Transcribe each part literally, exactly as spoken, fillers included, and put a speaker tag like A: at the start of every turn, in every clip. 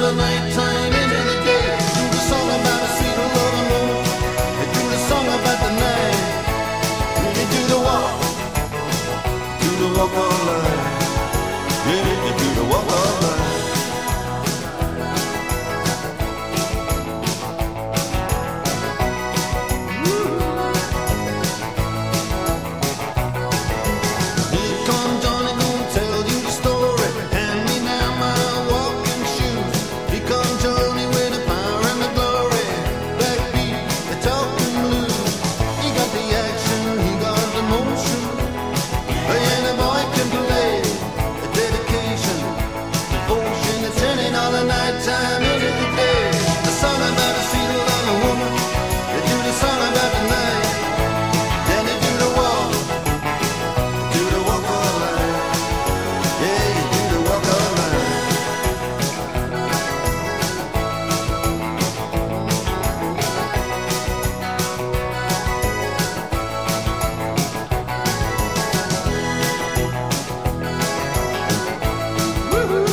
A: the nighttime into the day. Do the song about a sweet loving woman. They do the song about the night. They do the walk, do the walk all night. Yeah, they do the walk all night. Time into the day, the song about a sweet loving woman. They do the song about the night, then they do the walk, do the walk all night. Yeah, you do the walk all night. Woo-hoo.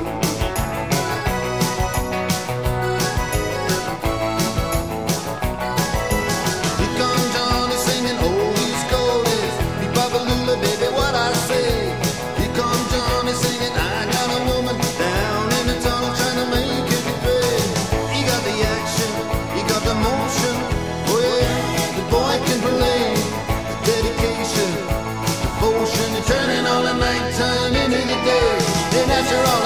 A: Baby, what I say? Here comes Johnny singing, I got a woman down in the tunnel trying to make it pay. He got the action, he got the motion. Oh yeah, the boy can play. The dedication, devotion, and turning all the nighttime into the day. Then after all